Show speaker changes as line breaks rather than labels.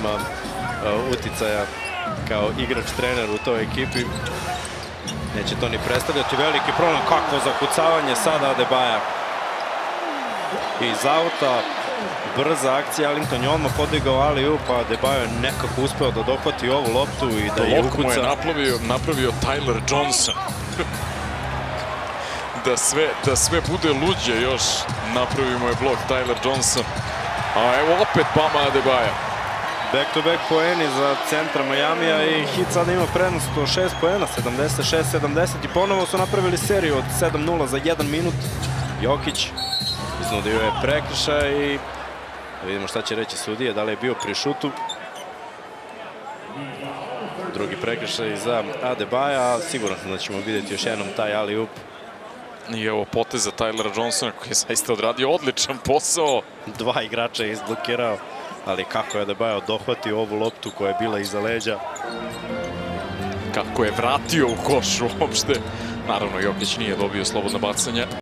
ima uticaja kao igrač, trener u toj ekipi. Neće to ni predstavljati veliki problem. Kakvo zakucavanje sada Adebaja. Iz auta, brza akcija, Arlington je odmah podigao alley-oop, pa Adebayo je nekako uspeo da dohvati ovu loptu i da je ukuca.
Blok mu je napravio Tyler Johnson. Da sve bude luđe još, napravimo je blok Tyler Johnson. A evo opet Bama Adebayo.
Back-to-back poeni za centra Majamija i Heat sada ima prednost od 6 poena, 76-70 i ponovo su napravili seriju od 7-0 za 1 minut. Jokić iznudio je prekršaj i da vidimo šta će reći sudije, da li je bio pri šutu. Drugi prekršaj za Adebaja, siguran sam da ćemo vidjeti još jednom taj alley-oop.
I evo poteza Tylera Johnsona koji je zaista odradio odličan posao.
Dva igrača je izblokirao, ali kako je Adebayo dohvatio ovu loptu koja je bila iza leđa.
Kako je vratio u koš uopšte. Naravno, Jokić nije dobio slobodno bacanje.